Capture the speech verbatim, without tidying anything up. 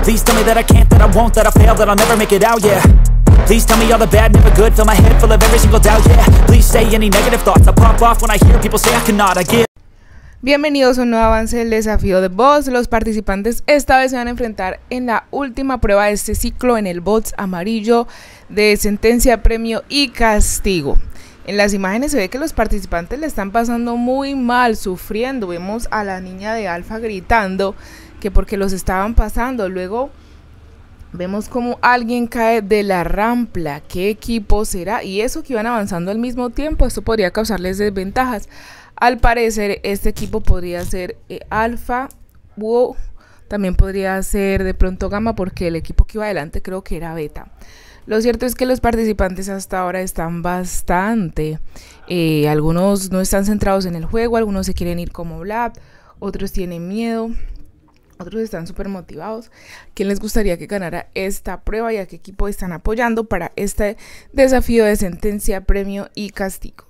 Please tell me that I can't, that I won't, that I fail, that I'll never make it out, yeah. Please tell me all the bad, never good, fill my head full of every single doubt, yeah. Please say any negative thoughts, I pop off when I hear people say I cannot, I get. Bienvenidos a un nuevo avance del desafío de bots. Los participantes esta vez se van a enfrentar en la última prueba de este ciclo en el bots amarillo de sentencia, premio y castigo. En las imágenes se ve que los participantes le están pasando muy mal, sufriendo. Vemos a la niña de Alfa gritando que porque los estaban pasando. Luego vemos como alguien cae de la rampa. ¿Qué equipo será? Y eso que iban avanzando al mismo tiempo, esto podría causarles desventajas. Al parecer este equipo podría ser eh, Alfa o también podría ser de pronto Gamma, porque el equipo que iba adelante creo que era Beta. Lo cierto es que los participantes hasta ahora están bastante, eh, algunos no están centrados en el juego, algunos se quieren ir como Vlad, otros tienen miedo, otros están súper motivados. ¿Quién les gustaría que ganara esta prueba y a qué equipo están apoyando para este desafío de sentencia, premio y castigo?